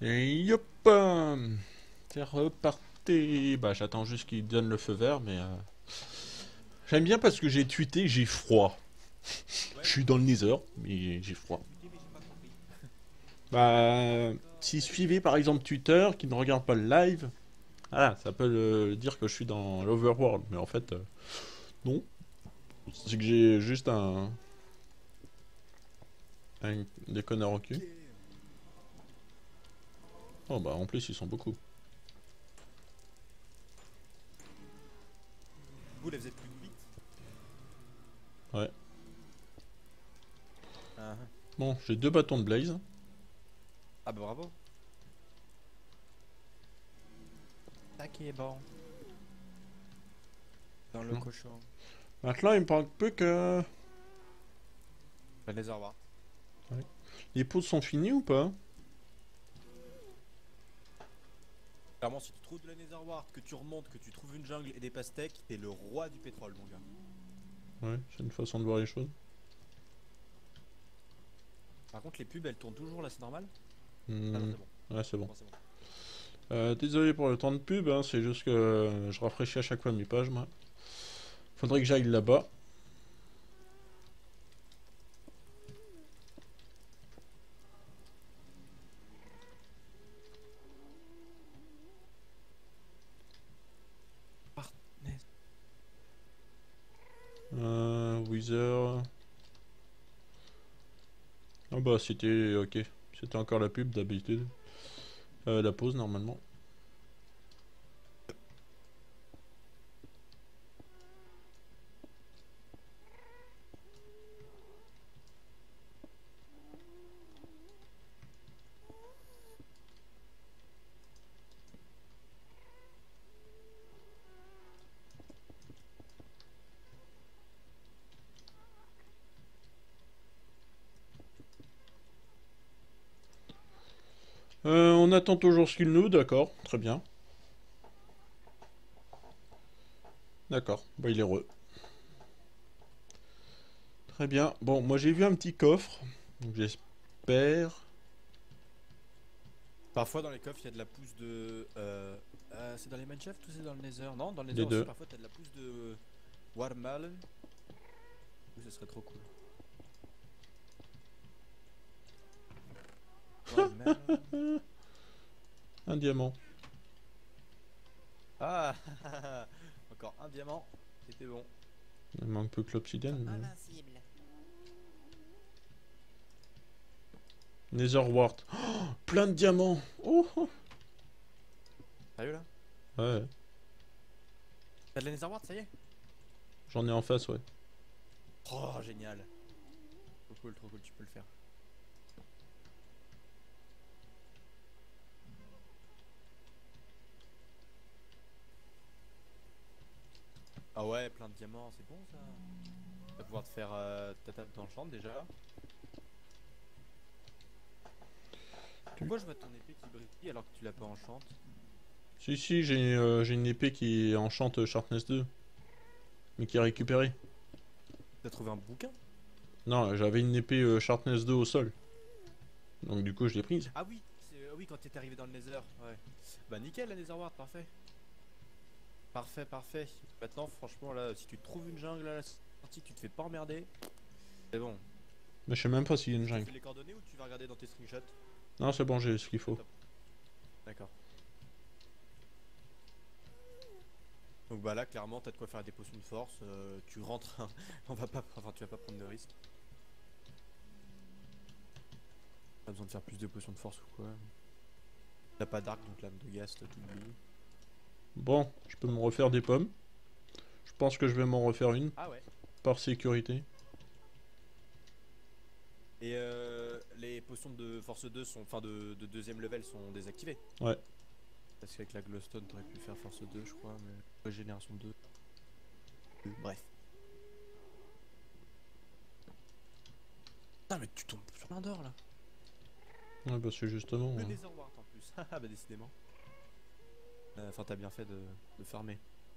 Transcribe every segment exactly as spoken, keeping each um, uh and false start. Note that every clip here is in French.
Et yop euh, C'est reparti. Bah j'attends juste qu'il donne le feu vert, mais euh, j'aime bien parce que j'ai tweeté, j'ai froid. Je Ouais, suis dans le pourquoi? Nether, mais j'ai T'as froid. tweeté mais j'ai pas compris. Bah D'accord, si t'as tweeté suivez quoi? par exemple Twitter, qui ne regarde pas le live, ah ça peut le- dire que je suis dans l'Overworld, mais en fait euh, non. C'est que j'ai juste un, un des connards au Ok. cul. Oh bah en plus ils sont beaucoup. Vous là vous êtes plus de huit. Ouais. Ah, ah. Bon, j'ai deux bâtons de blaze. Ah bah bravo. Ça qui est bon. Dans le cochon. Maintenant il me parle peu que... Bah les Ward. Ouais. Les pauses sont finies ou pas? Clairement, si tu trouves de la Netherward, que tu remontes, que tu trouves une jungle et des pastèques, t'es le roi du pétrole, mon gars. Ouais, c'est une façon de voir les choses. Par contre, les pubs elles tournent toujours là, c'est normal? Ah non, Hmm, c'est bon. ouais, c'est C'est bon. bon, c'est bon. Euh, désolé pour le temps de pub, hein, c'est juste que euh, je rafraîchis à chaque fois mes pages, moi. Faudrait que j'aille là-bas. Partners. Euh, Wither. Ah bah c'était ok. C'était encore la pub d'habitude. Euh, la pause normalement. Euh, on attend toujours ce qu'il nous, d'accord, très bien. D'accord, bah il est heureux. Très bien. Bon, moi j'ai vu un petit coffre, donc j'espère. Parfois dans les coffres, il y a de la pousse de. Euh, euh, c'est dans les mineshaft ou c'est dans le Nether? Non, dans le Nether Les aussi, deux. parfois t'as de la pousse de Warmallen. Oui, ça serait trop cool. Warmallen. Un diamant. Ah encore un diamant, c'était bon. Il manque peu que l'obsidienne. Mais... Invincible. Netherwart. Oh, plein de diamants. Oh, oh. Sérieux là? Ouais, T'as de la Netherward, ça y est? j'en ai en face, ouais. Oh, génial. Trop cool, trop cool, tu peux le faire. Ah ouais, plein de diamants, c'est bon ça. Tu vas pouvoir te faire euh, ta table d'enchant déjà. Pourquoi je vois ton épée qui brille alors que tu l'as pas enchante? Si, si, j'ai euh, j'ai une épée qui enchante Sharpness deux, mais qui est récupérée. T'as trouvé un bouquin? Non, j'avais une épée euh, Sharpness deux au sol. Donc du coup, je l'ai prise. Ah oui, c'est euh, oui quand t'es arrivé dans le Nether, ouais. Bah nickel la Netherward, parfait. Parfait, parfait. Maintenant franchement là, si tu te trouves une jungle à la sortie, que tu te fais pas emmerder, c'est bon. Mais je sais même pas s'il y a une Je te jungle. fais les coordonnées ou tu vas regarder dans tes screenshots? Non, c'est bon, j'ai ce qu'il Ah faut. top, d'accord. Donc bah là clairement t'as de quoi faire des potions de force, euh, tu rentres, hein. On va pas, enfin tu vas pas prendre de risques. Pas besoin de faire plus de potions de force ou quoi. T'as pas d'arc donc lame de gaz t'oublies. Bon, je peux me refaire des pommes. Je pense que je vais m'en refaire une, Ah ouais. par sécurité. Et euh, les potions de force deux sont, enfin de, de deuxième level sont désactivées. Ouais. Parce qu'avec la glowstone t'aurais pu faire force deux je crois, mais régénération deux. Euh, Bref. Putain mais tu tombes sur plein d'or là. Ouais, bah c'est justement... Le euh, Netherwart en plus. Ah bah décidément. Euh, Enfin t'as bien fait de, de farmer.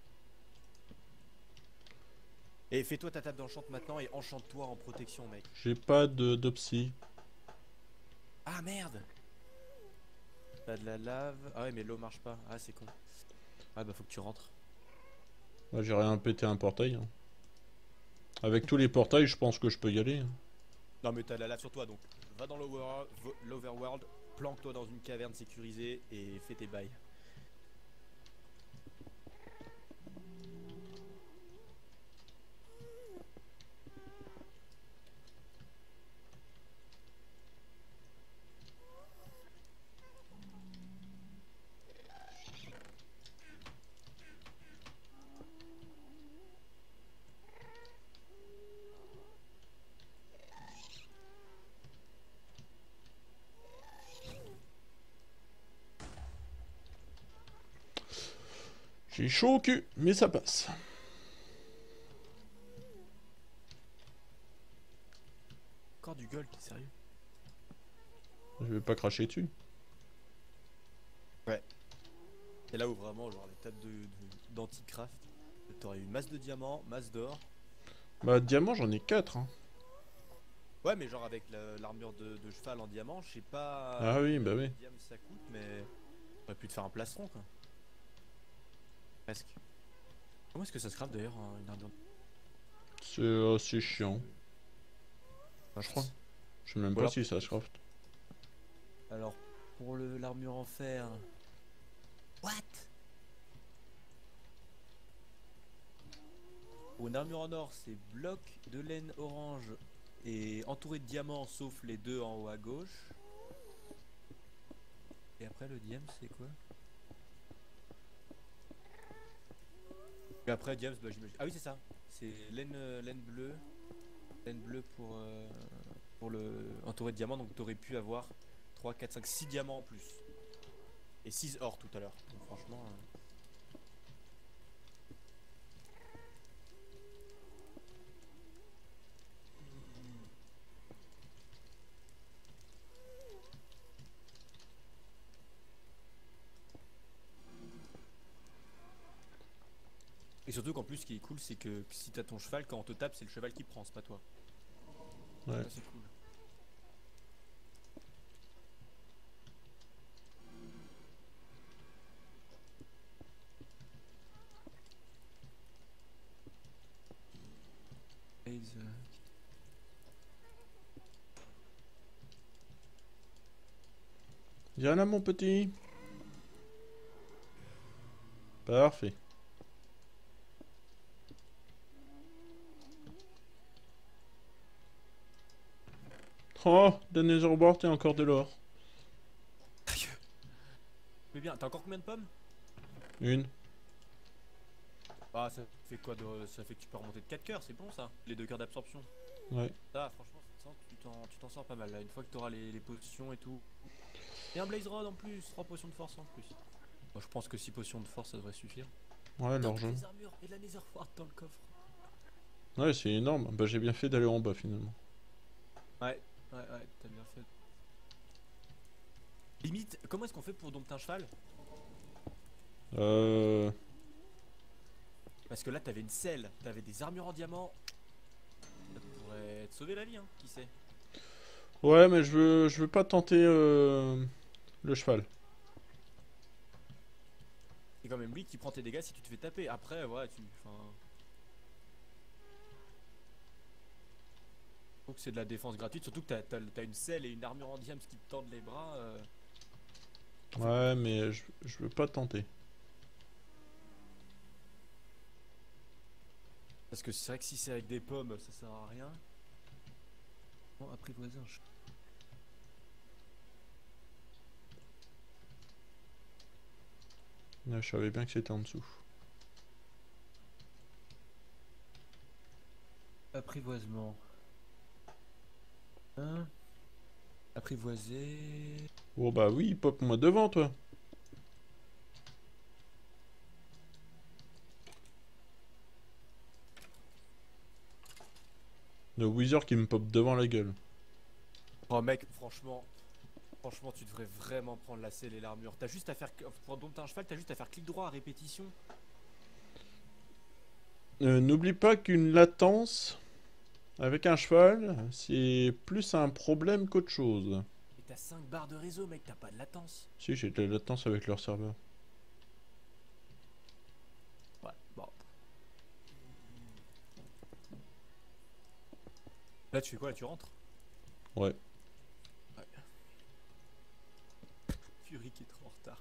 Et fais-toi ta table d'enchant maintenant et enchante-toi en protection mec. J'ai pas de d'opsie. Ah merde. T'as de la lave. Ah ouais, mais l'eau marche pas. Ah, c'est con. Ah bah faut que tu rentres. Bah, j'ai rien pété un portail, hein. Avec tous les portails, je pense que je peux y aller, hein. Non mais t'as de la lave sur toi, donc va dans l'over- l'overworld, planque-toi dans une caverne sécurisée et fais tes bails. J'ai chaud au cul, mais ça passe. Encore du gold, t'es sérieux? Je vais pas cracher dessus. Ouais. C'est là où vraiment, genre les tables de, de- d'anti-craft, t'aurais une masse de diamants, masse d'or. Bah, diamant, j'en ai quatre, hein. Ouais, mais genre avec la- l'armure de, de cheval en diamant, je sais pas Ah oui, combien bah de oui. diamants ça coûte, mais t'aurais pu te faire un plastron quoi. Presque. Comment est-ce que ça se craft d'ailleurs hein, une armure? C'est assez chiant, Enfin, je crois. Je sais même Ou pas alors, si ça se craft. alors pour le l'armure en fer. What? Pour une armure en or, c'est bloc de laine orange et entouré de diamants sauf les deux en haut à gauche. Et après le diams c'est quoi? Et après diams bah j'imagine. Ah oui c'est ça. C'est laine, euh, laine bleue. Laine bleue pour, euh, pour le entouré de diamants, donc t'aurais pu avoir trois, quatre, cinq, six diamants en plus. Et six or tout à l'heure. Donc franchement. euh, Et surtout qu'en plus ce qui est cool c'est que si t'as ton cheval, quand on te tape c'est le cheval qui prend, c'est pas toi. Ouais. Ça c'est cool. Blaze, euh, Viens là, mon petit. Parfait. Oh, de Netherboard et encore de l'or. Mais bien, t'as encore combien de pommes? Une. Ah ça fait quoi de... Ça fait que tu peux remonter de quatre cœurs, c'est bon ça. Les deux cœurs d'absorption. Ouais. Ça franchement ça, tu t'en tu t'en sors pas mal là, une fois que t'auras les, les potions et tout. Et un blaze rod en plus, trois potions de force en plus. Moi je pense que six potions de force ça devrait suffire. Ouais, T'as l'argent. des armures et de la nether wart dans le coffre. Ouais, c'est énorme. Bah, j'ai bien fait d'aller en bas finalement. Ouais, ouais, ouais, t'as bien fait. Limite, comment est-ce qu'on fait pour dompter un cheval? Euh. Parce que là t'avais une selle, t'avais des armures en diamant. Ça pourrait te sauver la vie, hein, qui sait. Ouais, mais je veux, je veux pas tenter euh, le cheval. C'est quand même lui qui prend tes dégâts si tu te fais taper. Après, ouais, tu. Enfin. Faut que c'est de la défense gratuite, surtout que t'as, t'as, t'as une selle et une armure en diams qui te tendent les bras. euh, Ouais, mais je, je veux pas tenter. Parce que c'est vrai que si c'est avec des pommes, ça sert à rien. Bon, apprivoiser un cheval. Ouais, je savais bien que c'était en dessous. Apprivoisement. Hein? Apprivoiser. Oh bah oui, pop-moi devant, toi. Le Wither qui me pop devant la gueule. Oh mec, franchement. Franchement, tu devrais vraiment prendre la selle et l'armure. T'as juste à faire. Pour dompter un cheval, t'as juste à faire clic droit à répétition. Euh, N'oublie pas qu'une latence avec un cheval, c'est plus un problème qu'autre chose. Et t'as t'as cinq barres de réseau, mec, t'as pas de latence. Si, j'ai de la latence avec leur serveur. Ouais, bon. Là, tu fais quoi? Là, tu rentres? Ouais. Ouais. Fury qui est trop en retard.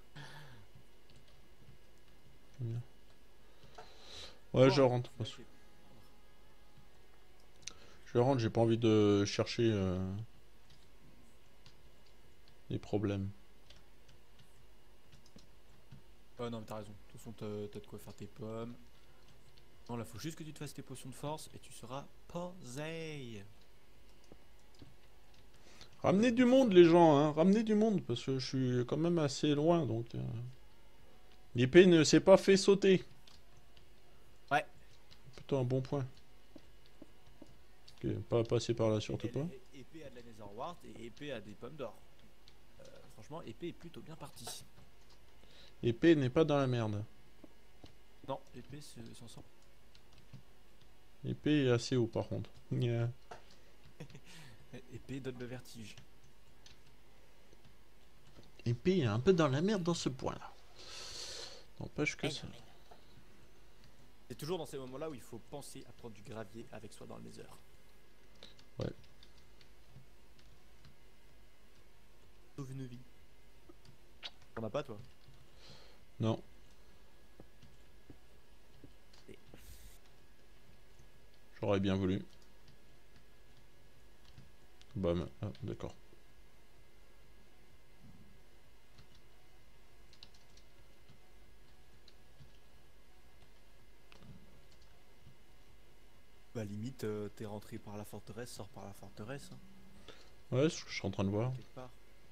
Bien. Ouais, je rentre. Je rentre, j'ai pas envie de chercher euh, des problèmes. Ouais, non, mais t'as raison. De toute façon, t'as t'as de quoi faire tes pommes. Non, là, faut juste que tu te fasses tes potions de force et tu seras posé. Ramenez du monde, les gens, hein. Ramenez du monde, parce que je suis quand même assez loin, donc... Euh... L'épée ne s'est pas fait sauter. Ouais. Plutôt un bon point. Ok, pas passer par là, surtout pas. Épée a de la Netherwart et épée a des pommes d'or. Euh, franchement, épée est plutôt bien partie. Épée n'est pas dans la merde. Non, épée s'en sort. Épée est assez haut, par contre. Yeah. Épée donne le vertige. Épée est un peu dans la merde dans ce point-là. N'empêche que ça... C'est toujours dans ces moments-là où il faut penser à prendre du gravier avec soi dans le nether. Ouais. Sauve une vie. T'en as pas, toi? Non. Et... J'aurais bien voulu. Bam. Ah, d'accord. Bah limite, euh, t'es rentré par la forteresse, sors par la forteresse. Hein. Ouais, je suis en train de voir. Quelque part.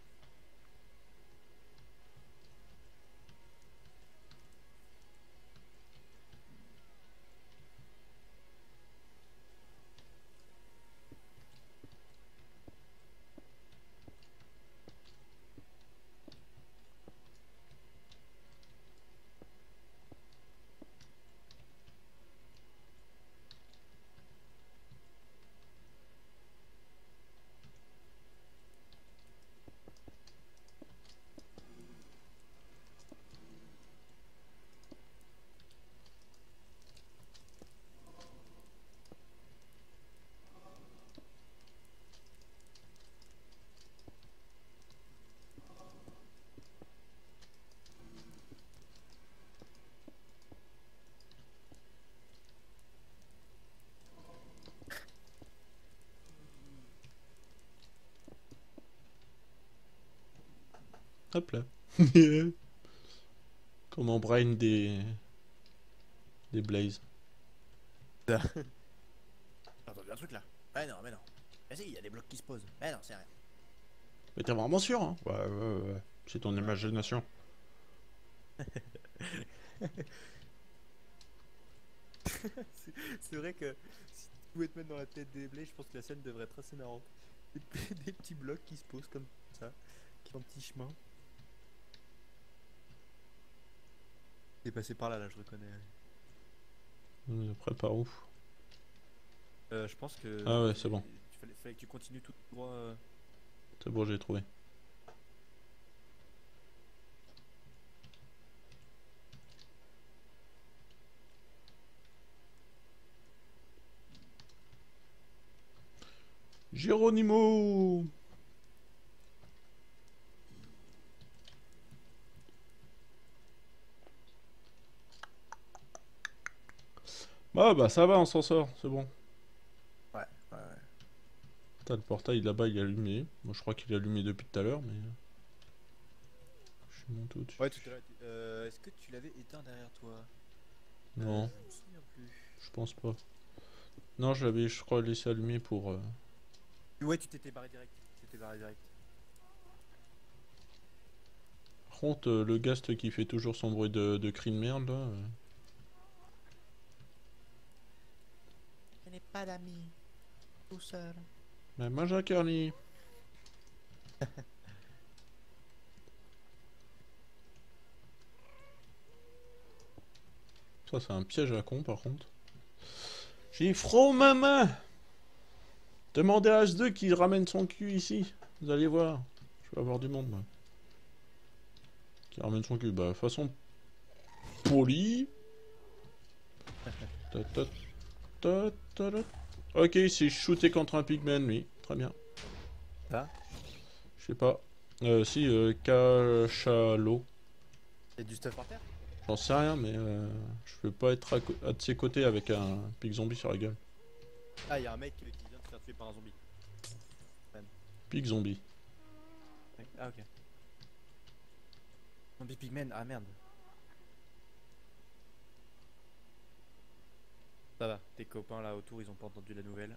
Hop là. Comment brain des... des blazes. T'as entendu un truc là? Ouais non mais non. Mais si, il y a des blocs qui se posent. Mais non, c'est rien. Mais t'es vraiment sûr, hein? Ouais, ouais, ouais. C'est ton imagination. C'est vrai que si tu pouvais te mettre dans la tête des blés, je pense que la scène devrait être assez marrante. Des, des petits blocs qui se posent comme ça, qui font un petit chemin. T'es passé par là, là, je reconnais. Après, par où? Euh, je pense que. Ah ouais, c'est bon. Il fallait, fallait que tu continues tout droit. Euh... C'est bon, j'ai trouvé. Geronimo! Ah bah ça va, on s'en sort, c'est bon. Ouais, ouais, ouais. T'as le portail là-bas, il est allumé. Moi je crois qu'il est allumé depuis tout à l'heure, mais... Je suis monté au-dessus. Ouais, tout à l'heure. Euh, Est-ce que tu l'avais éteint derrière toi? Non, euh, Je me souviens plus. je pense pas. Non, je l'avais, je crois, laissé allumé pour... Euh... Ouais, tu t'étais barré direct. Tu t'étais barré direct. Par contre, euh, le ghast qui fait toujours son bruit de, de cri de merde, là... Euh... Je n'ai pas d'amis. Tout seul. Mais mange un Carly. Ça, c'est un piège à con, par contre. J'ai froid ma main. Demandez à H deux qu'il ramène son cul ici. Vous allez voir. Je vais avoir du monde, moi. Qui ramène son cul. Bah, façon polie. Ta, ta, ta, ta, ta. Ok, il s'est shooté contre un pigman, lui. Très bien. Ça? Je sais pas. Euh, si, euh, cachalot. Y'a du stuff par terre? J'en sais rien, mais euh, je veux pas être à, co- à de ses côtés avec un pig zombie sur la gueule. Ah, y'a un mec euh, qui vient de se faire tuer par un zombie. Man. Pig zombie. Ah, ok. Zombie pigman, ah merde. Ça va, tes copains là autour ils ont pas entendu la nouvelle.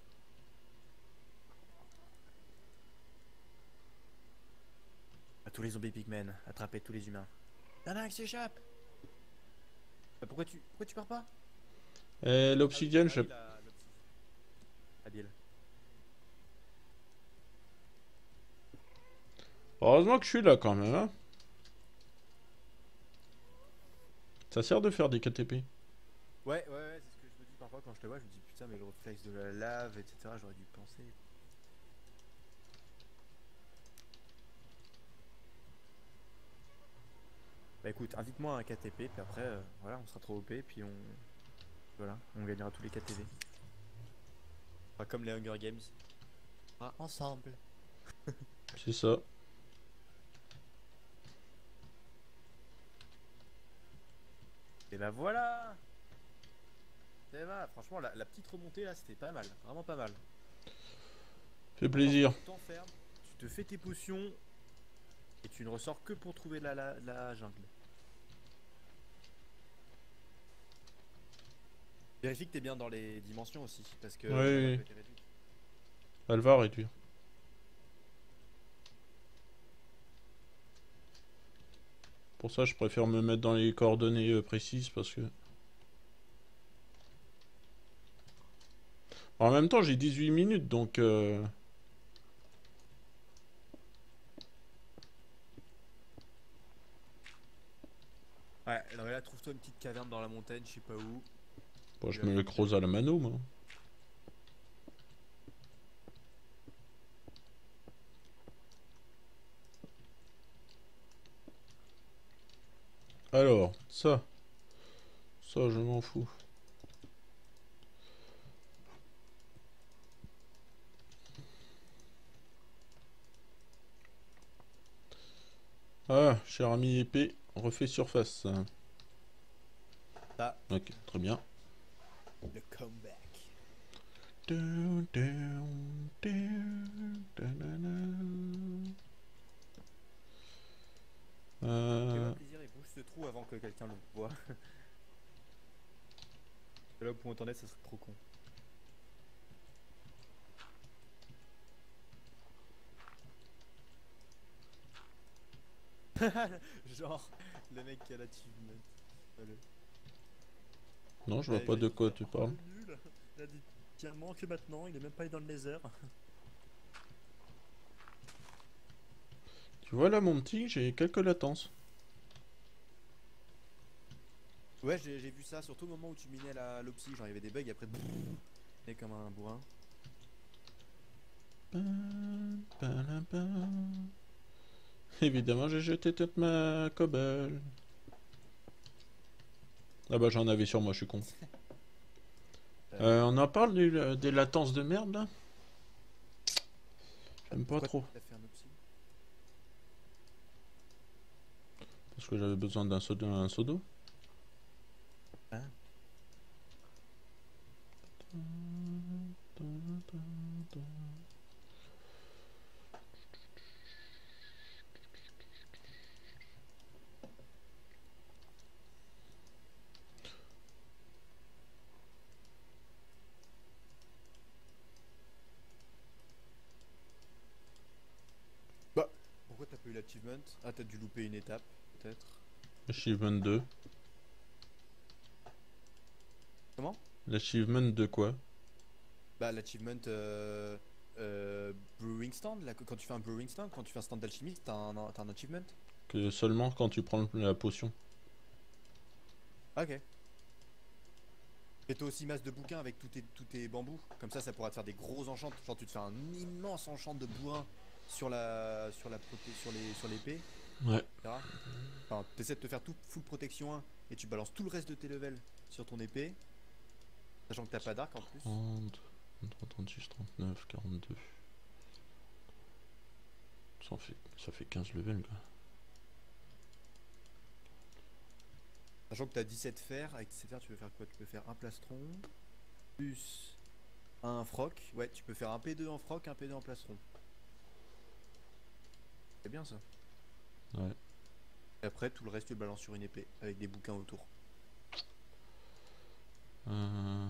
À tous les zombies pigmen, attrapez tous les humains. Y'en a un qui s'échappe. Bah, pourquoi tu pourquoi tu pars pas? Et l'obsidienne, ah je... oui, la- l'obsidienne. Habile. Heureusement que je suis là quand même, hein. Ça sert de faire des K T P. Ouais, ouais, ouais, c'est ce que je me dis parfois quand je te vois, je me dis putain mais le réflexe de la lave, et cetera. J'aurais dû penser. Bah écoute, invite-moi à un K T P, puis après, euh, voilà, on sera trop O P, puis on... Voilà, on gagnera tous les K T V. Enfin, comme les Hunger Games. Ah, ensemble. C'est ça. Et bah voilà. Ça va, franchement, la, la petite remontée là, c'était pas mal, vraiment pas mal. Fait plaisir. Tu t'enfermes, tu te fais tes potions, et tu ne ressors que pour trouver la, la, la jungle. Vérifie que t'es bien dans les dimensions aussi, parce que Oui, la map oui. a été réduite. Elle va réduire. Pour ça, je préfère me mettre dans les coordonnées euh, précises parce que... En même temps, j'ai dix-huit minutes, donc... Euh... Ouais, alors là, trouve-toi une petite caverne dans la montagne, je sais pas où. Bon, je me le creuse à la mano, moi. Alors, ça. Ça, je m'en fous. Ah, cher ami épée, refait surface. Ah, Ok, très bien. le comeback. Down, down, down, da-da-da. Euh... Fais-moi plaisir et bouge ce trou avant que quelqu'un le voit. Là où on t'en est, ça serait trop con. Genre, le mec qui a l'achievement. Le... Non, je vois Ouais, pas il de va quoi dire, tu oh, parles. le nul. Il a dit diamant que maintenant, il est même pas allé dans le nether. Tu vois là, mon petit, j'ai quelques latences. Ouais, j'ai j'ai vu ça, surtout au moment où tu minais la l'opsie, genre il y avait des bugs après. Et comme un bourrin. Évidemment, j'ai jeté toute ma cobble. Ah bah j'en avais sur moi, je suis con. Euh, on en parle du- des latences de merde là. J'aime pas Pourquoi trop. t'as fait un opsie? Parce que j'avais besoin d'un sodo. Un sodo. Hein? Bah, pourquoi t'as pas eu l'achievement? Ah, t'as dû louper une étape, peut-être. Achievement deux. Comment? L'achievement de quoi? Bah, l'achievement euh, euh, Brewing Stand, là, quand tu fais un Brewing Stand, quand tu fais un stand d'alchimiste, t'as un, t'as un achievement? Que seulement quand tu prends la potion. Ok. Fais-toi aussi masse de bouquins avec tous tes, tous tes bambous. Comme ça, ça pourra te faire des gros enchantes. Genre, tu te fais un immense enchant de bourrin sur la sur la proté sur les sur l'épée, Ouais. et cetera. Enfin, t'essaies de te faire tout full protection un et tu balances tout le reste de tes levels sur ton épée, sachant que t'as pas d'arc en plus. trente, trente-trois, trente-six, trente-neuf, quarante-deux. Ça fait, ça fait quinze levels quoi. Sachant que t'as dix-sept fers, avec dix-sept fers tu peux faire quoi? Tu peux faire un plastron, plus un froc. Ouais, tu peux faire un P deux en froc, un P deux en plastron. C'est bien ça. Ouais. Et après tout le reste tu le balances sur une épée, avec des bouquins autour. Euh...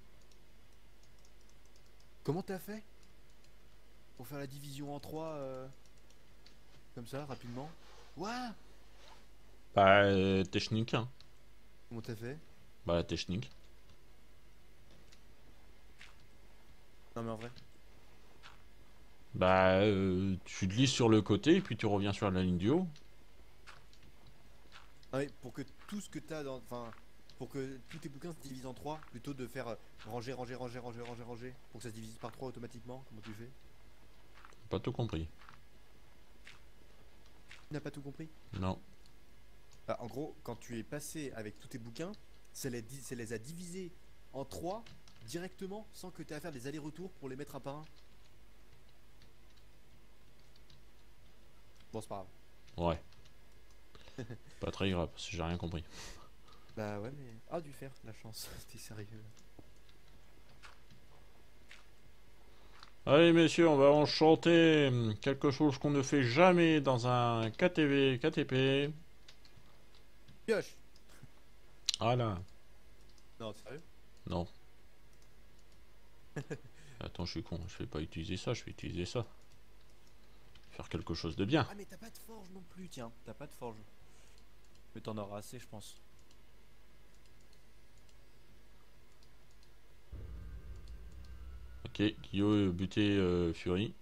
Comment t'as fait pour faire la division en trois euh, comme ça, rapidement? Ouah. Bah, euh, technique, hein. Comment t'as fait? Bah, la technique. Non mais en vrai. Bah, euh, tu glisses sur le côté et puis tu reviens sur la ligne du haut. Ah oui, pour que tout ce que t'as dans... Enfin, pour que tous tes bouquins se divisent en trois, plutôt de faire euh, ranger, ranger, ranger, ranger, ranger, ranger, pour que ça se divise par trois automatiquement, comment tu fais? Pas tout compris. Tu n'as pas tout compris? Non. Bah, en gros, quand tu es passé avec tous tes bouquins, ça les, di- ça les a divisés en trois directement sans que tu aies à faire des allers-retours pour les mettre un par un. Bon, c'est pas grave. Ouais. Pas très grave, parce que j'ai rien compris. Bah ouais, mais. Ah, du fer, la chance. T'es sérieux là. Allez messieurs, on va enchanter quelque chose qu'on ne fait jamais dans un K T V, K T P. Pioche! Voilà. Non, t'es sérieux? Non. Attends, je suis con, je vais pas utiliser ça, je vais utiliser ça. Faire quelque chose de bien. Ah, mais t'as pas de forge non plus, tiens. T'as pas de forge. Mais t'en auras assez, je pense. Ok, Guillaume buté euh, Fury.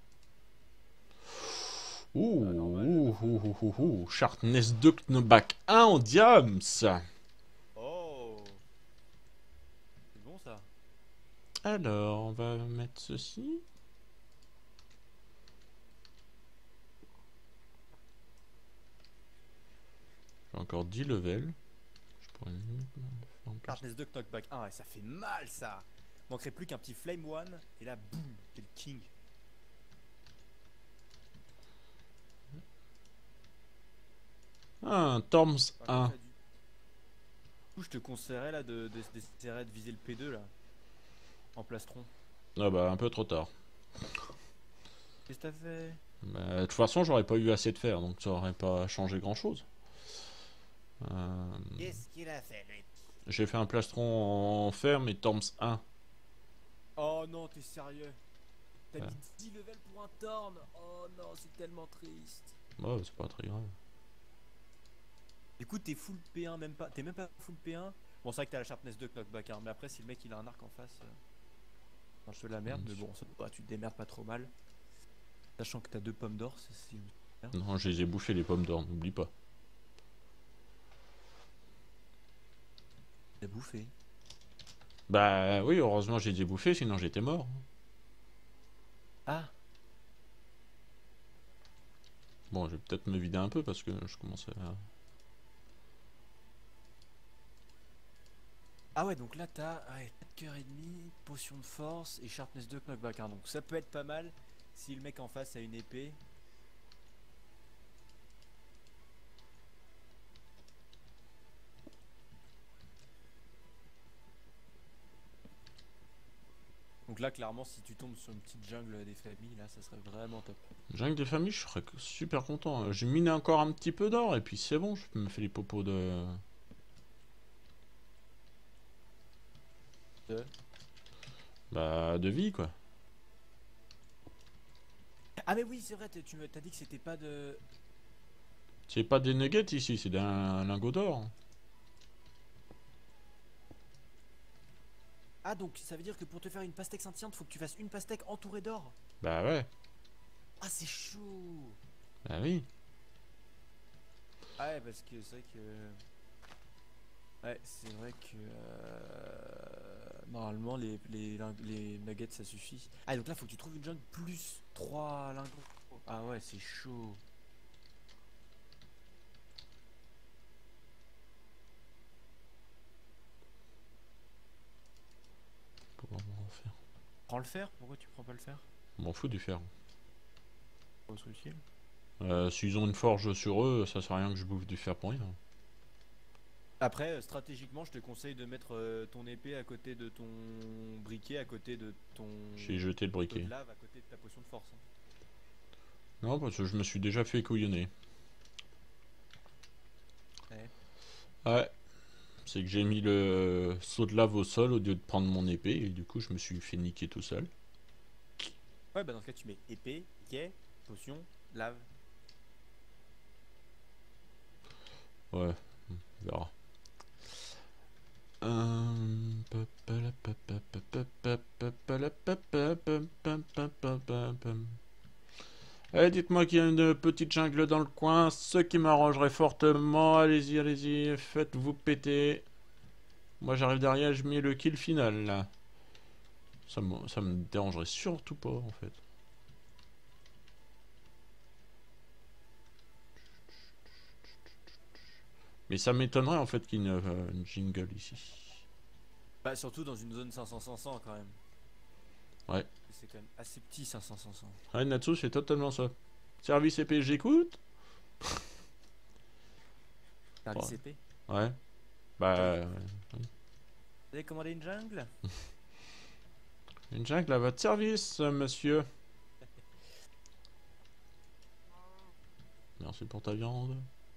Ouh, Ah, normal. ouh, ouh, ouh, ouh, ouh. Sharpness deux Knockback un en diams. Oh! C'est bon ça. Alors, on va mettre ceci. J'ai encore dix levels. Je pourrais le faire en plus. Sharpness deux knockback un, ouais, ça fait mal ça! Manquerait plus qu'un petit flame one, et là, boum! T'es le king. Ah, un Torms Par contre, un. t'as dû- Du coup, je te conseillerais là de, de, d'essayer de viser le P deux là. En plastron. Ah bah, un peu trop tard. Qu'est-ce que t'as fait? Bah, de toute façon, j'aurais pas eu assez de fer, donc ça aurait pas changé grand chose. Euh, Qu'est-ce qu'il a fait, lui? J'ai fait un plastron en fer, mais Torms un. Oh non, t'es sérieux? T'as Ouais. mis dix levels pour un Torn? Oh non, c'est tellement triste. Ouais, c'est pas très grave. Du coup, t'es full P un, même pas. T'es même pas full P un. Bon, c'est vrai que t'as la Sharpness deux knockback un, mais après, si le mec il a un arc en face. Euh... Enfin, je te la merde, mais bon, ça, bah, tu te démerdes pas trop mal. Sachant que t'as deux pommes d'or, c'est si. Non, je les ai bouffées les pommes d'or, n'oublie pas. T'as bouffé. Bah oui, heureusement je les ai bouffées, sinon j'étais mort. Ah! Bon, je vais peut-être me vider un peu parce que je commence à... Ah ouais, donc là t'as ouais, quatre cœurs et demi, potion de force et sharpness deux knockback un. Donc ça peut être pas mal si le mec en face a une épée. Donc là clairement si tu tombes sur une petite jungle des familles là ça serait vraiment top. Jungle des familles, je serais super content. J'ai miné encore un petit peu d'or et puis c'est bon, je me fais les popos de... De... Bah de vie quoi. Ah mais oui c'est vrai, tu m'as dit que c'était pas de... C'est pas des nuggets ici, c'est d'un lingot d'or. Ah donc ça veut dire que pour te faire une pastèque scintillante faut que tu fasses une pastèque entourée d'or. Bah ouais, Ah c'est chaud. bah oui. Ah ouais parce que c'est vrai que... Ouais c'est vrai que... Euh... Normalement les, les, ling- les nuggets ça suffit. Ah donc là faut que tu trouves une jungle plus trois lingots. Ah ouais, c'est chaud. Comment on va faire? Prends le fer, pourquoi tu prends pas le fer? On m'en fout du fer. Pas utile. Euh, S'ils ont une forge sur eux, ça sert à rien que je bouffe du fer pour rien. Après, euh, stratégiquement, je te conseille de mettre euh, ton épée à côté de ton briquet, à côté de ton J'ai jeté le couteau briquet. de lave, à côté de ta potion de force. Hein. Non, parce que je me suis déjà fait couillonner. Ouais. Ouais. C'est que j'ai mis le seau de lave au sol au lieu de prendre mon épée et du coup je me suis fait niquer tout seul. Ouais, bah dans ce cas, tu mets épée, quai, potion, lave. Ouais, on verra. Hum, Allez, dites-moi qu'il y a une petite jungle dans le coin, ce qui m'arrangerait fortement. Allez-y, allez-y, faites-vous péter. Moi j'arrive derrière, je mets le kill final là. Ça me, ça me dérangerait surtout pas en fait. Mais ça m'étonnerait en fait qu'il y ait une, euh, une jingle ici. Bah, surtout dans une zone cinq cents cinq cents quand même. Ouais. C'est quand même assez petit cinq cents cinq cents. Ouais, Natsu, c'est totalement ça. Service épée, j'écoute. Service Ouais. épée. Ouais. Bah. euh, Vous avez commandé une jungle? Une jungle à votre service, monsieur. Merci pour ta viande.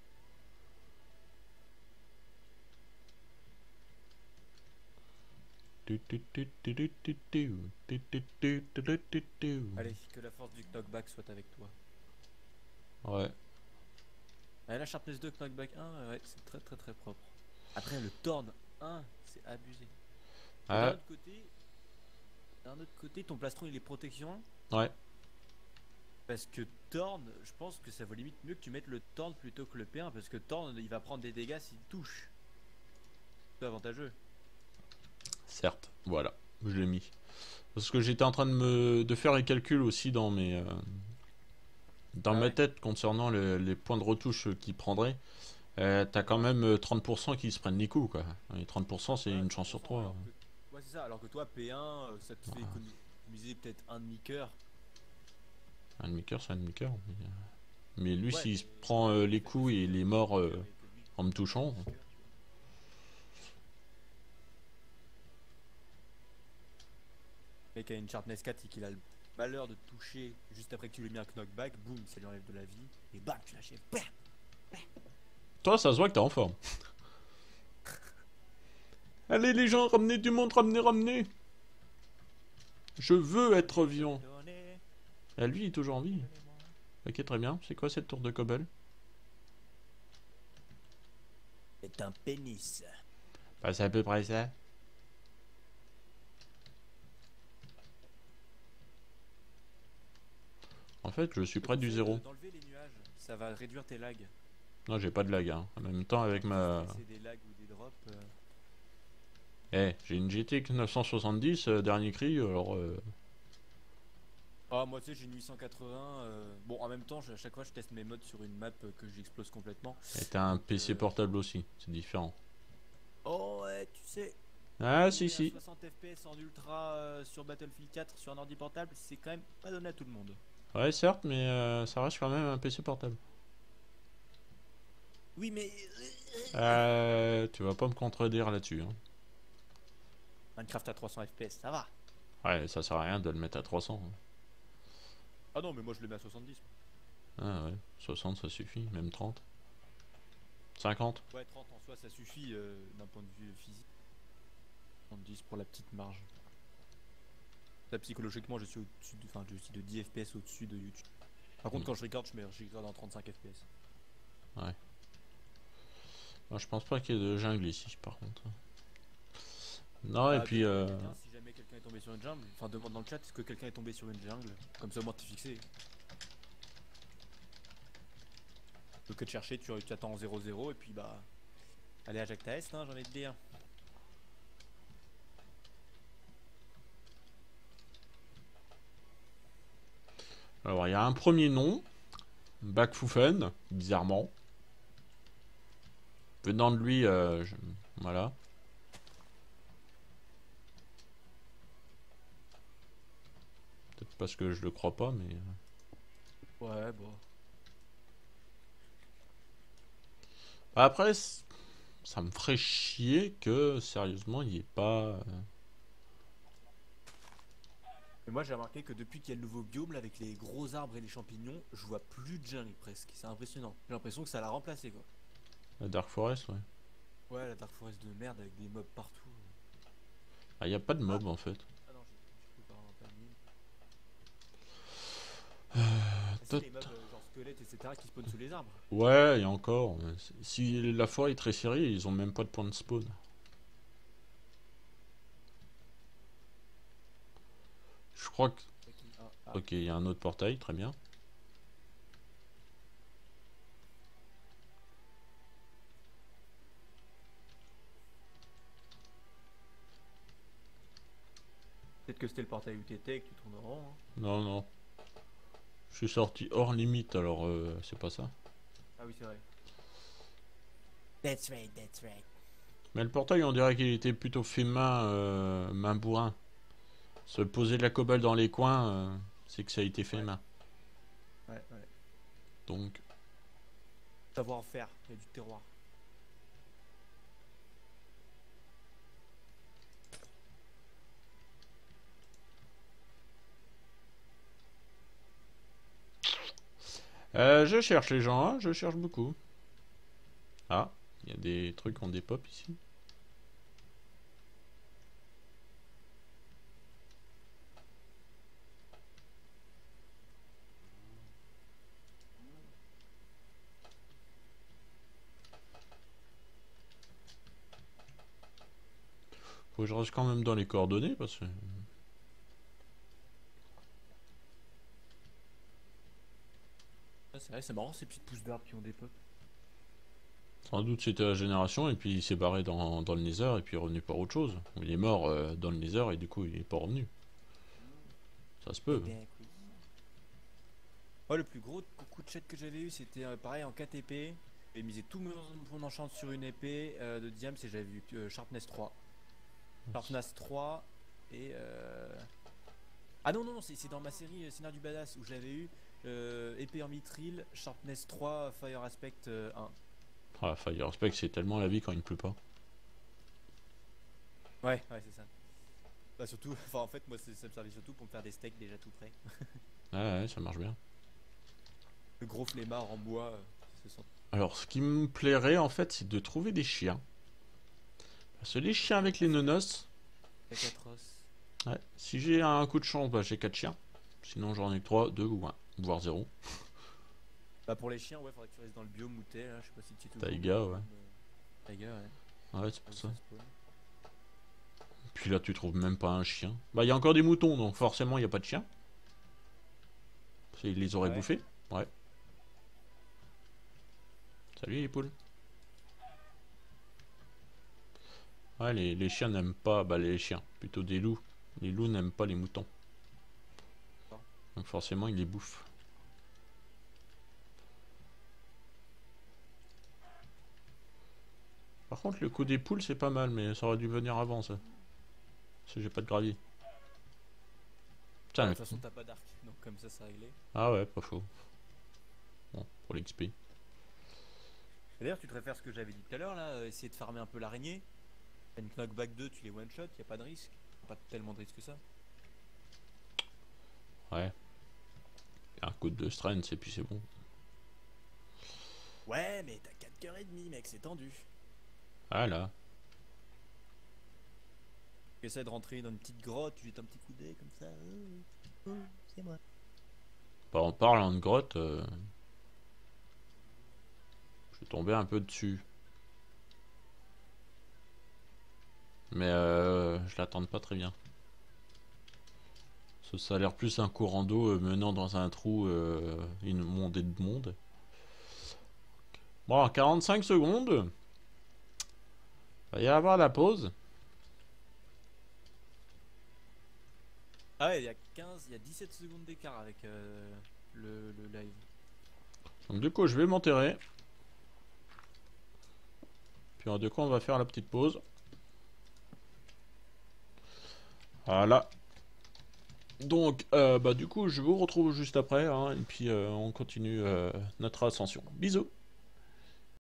Allez, que la force du knockback soit avec toi. Ouais. Ah, la Sharpness deux, knockback un, ouais, c'est très très très propre. Après, le Torn un, c'est abusé. Et d'un Ah, autre côté, d'un autre côté, ton plastron il est protection. ouais. Parce que Torn, je pense que ça vaut limite mieux que tu mettes le Torn plutôt que le P un. Parce que Torn, il va prendre des dégâts s'il touche. C'est avantageux. Certes, voilà. Je l'ai mis. Parce que j'étais en train de me de faire les calculs aussi dans mes euh, dans Ah ma ouais. tête concernant le- les points de retouche qu'il prendrait. Euh, T'as quand même euh, trente pour cent qui se prennent les coups quoi. Et trente pour cent c'est Ouais, une chance sur trente pour cent, trois. alors que... Ouais, c'est ça. Alors que toi, P un, euh, ça te fait économiser peut-être un demi-cœur. Un demi-cœur, c'est un demi-cœur. Mais, euh, mais lui, Ouais, s'il mais se prend euh, les le fait que coups et ce il soit est un mort euh, demi-cœur et que lui en me prenne un touchant. demi-cœur, tu vois. Le mec a une Sharpness quatre et qu'il a le malheur de te toucher juste après que tu lui as mis un knockback, boum, ça lui enlève de la vie. Et bam, tu l'achèves. Bam. Toi, ça se voit que t'es en forme. Allez les gens, ramenez du monde, ramenez, ramenez. Je veux être vivant. Donnez, Ah, lui, il est toujours en vie. donnez-moi. Ok, très bien. C'est quoi cette tour de Cobble? C'est un pénis. Bah, c'est à peu près ça. En fait, je suis Je te près du conseille zéro. de- d'enlever les nuages, ça va réduire tes lags. Non, j'ai pas de lag. Hein. En même temps, avec ma... C'est des lags ou des drops. euh, Eh, j'ai une G T X neuf cent soixante-dix, euh, dernier cri, alors... euh, Ah, moi tu sais, j'ai une huit cent quatre-vingts. euh, Bon, en même temps, je- à chaque fois, je teste mes mods sur une map euh, que j'explose complètement. Et t'as un Donc, P C euh, portable aussi, c'est différent. Oh, ouais, tu sais. Ah, si, rouler à si. soixante F P S en ultra euh, sur Battlefield quatre sur un ordi portable, c'est quand même pas donné à tout le monde. Ouais, certes, mais euh, ça reste quand même un P C portable. Oui, mais. Euh, tu vas pas me contredire là-dessus. Hein. Minecraft à trois cents F P S, ça va. Ouais, ça sert à rien de le mettre à trois cents. Hein. Ah non, mais moi je le mets à soixante-dix. Ah ouais, soixante ça suffit, même trente. cinquante. Ouais, trente en soi, ça suffit euh, d'un point de vue physique. soixante-dix pour la petite marge. Là, psychologiquement, je suis au-dessus de, enfin, je suis de dix F P S au-dessus de YouTube. Par contre, Mm. quand je regarde, je mets je regarde en trente-cinq F P S. Ouais. Moi, je pense pas qu'il y ait de jungle ici, par contre. Non, et Bah, puis... demande à Euh... quelqu'un si jamais quelqu'un est tombé sur une jungle. Enfin, demande dans le chat est-ce que quelqu'un est tombé sur une jungle. Comme ça, au moins, t'es fixé. Plutôt que de chercher, tu, tu attends en zéro zéro et puis bah. Allez à Jacques Taest, hein, j'ai envie de dire. Alors, il y a un premier nom. Backfufen, bizarrement. Venant de lui, euh, je... voilà. Peut-être parce que je le crois pas, mais... Ouais, bon. Après, ça me ferait chier que, sérieusement, il n'y ait pas... euh, Mais moi j'ai remarqué que depuis qu'il y a le nouveau biome là, avec les gros arbres et les champignons, je vois plus de jungle presque. C'est impressionnant. J'ai l'impression que ça l'a remplacé quoi. la Dark Forest, ouais. Ouais, la Dark Forest de merde avec des mobs partout. Ah, il n'y a pas de Ah, mob, en fait. ah non, j'ai j'ai cru par un panier. Euh, Ah si, tot- les mobs euh, genre squelettes, et cetera qui spawnent sous les arbres. Ouais, il y a encore. mais Si la forêt est très serrée, ils ont même pas de point de spawn. Je crois que... Ok, ah, ah. Ok, il y a un autre portail, très bien. Peut-être que c'était le portail où t'étais et que tu tournes en rond. Hein. Non, non. Je suis sorti hors limite, alors euh, c'est pas ça. Ah oui, c'est vrai. That's right, that's right. Mais le portail, on dirait qu'il était plutôt fait main, euh, main bourrin. Se poser de la cobble dans les coins, euh, c'est que ça a été fait Ouais, main. ouais, ouais. Donc, Savoir-faire, il y a du terroir. euh, je cherche les gens, hein, je cherche beaucoup. Ah, il y a des trucs en dépop ici. Faut que je reste quand même dans les coordonnées parce que... Ah, c'est vrai, c'est marrant ces petites pousses d'arbres qui ont des pop. Sans doute c'était la génération et puis il s'est barré dans, dans le Nether et puis il est revenu pour autre chose. Il est mort euh, dans le Nether et du coup il est pas revenu. Ça se Eh peut. ben, oui. Oh, le plus gros coup de chat que j'avais eu, c'était euh, pareil en quatre épées. J'ai misé tout mon, mon enchant sur une épée euh, de diams et j'avais vu euh, Sharpness trois. Sharpness trois et. Euh... Ah non, non, non, c'est c'est dans ma série euh, Scénar du Badass où j'avais eu euh, épée en mithril, Sharpness trois, Fire Aspect euh, un. Ah, Fire Spec c'est tellement la vie quand il ne pleut pas. Ouais, ouais, c'est ça. Bah, surtout, enfin, en fait, moi, c'est- ça me servait surtout pour me faire des steaks déjà tout prêts. Ouais, ouais, ça marche bien. Le gros flemmard en bois, euh, se sent. Alors ce qui me plairait en fait c'est de trouver des chiens. Parce que les chiens avec les nonos, C'est atroce. ouais, si j'ai un coup de chance, bah, j'ai quatre chiens. Sinon j'en ai que trois, deux ou un, voire zéro. Bah, pour les chiens, ouais, faudrait que tu restes dans le biome où t'es, là. Je sais pas si tu es toujours. Taïga, ouais. Taïga, ouais. Ouais, c'est Là pour où ça. ça spawn. Puis là tu trouves même pas un chien. Bah il y a encore des moutons donc forcément il n'y a pas de chien. Parce qu'ils les auraient Ouais. bouffés. Ouais. Salut les poules. Ouais, les, les chiens n'aiment pas. Bah, les chiens, plutôt des loups. Les loups n'aiment pas les moutons. Donc, forcément, ils les bouffent. Par contre, le coup des poules, c'est pas mal, mais ça aurait dû venir avant, ça. Parce que j'ai pas de gravier. Ah, Putain, de le- toute façon, t'as pas d'arc, donc comme ça, c'est réglé. ah ouais, pas faux. Bon, pour l'X P. Et d'ailleurs, tu devrais faire ce que j'avais dit tout à l'heure, là, euh, essayer de farmer un peu l'araignée. Une knockback deux, tu les one-shot, y a pas de risque. Pas tellement de risque que ça. Ouais. Un coup de strength, et puis c'est bon. Ouais, mais t'as quatre cœurs et demi, mec, c'est tendu. Ah là. Tu essaies de rentrer dans une petite grotte, tu jettes un petit coup d'œil comme ça. Oh, oh, c'est moi. Bah, en parlant de grotte, euh, je suis tombé un peu dessus. Mais euh, je l'attends pas très bien. Ça, ça a l'air plus un courant d'eau euh, menant dans un trou euh, inondé de monde. Bon, quarante-cinq secondes. Va y avoir la pause. Ah ouais, il y a quinze, il y a dix-sept secondes d'écart avec, euh, le, le live. Donc du coup, je vais m'enterrer. Puis du coup, on va faire la petite pause. Voilà. Donc, euh, bah du coup, je vous retrouve juste après, hein, et puis euh, on continue euh, notre ascension. Bisous.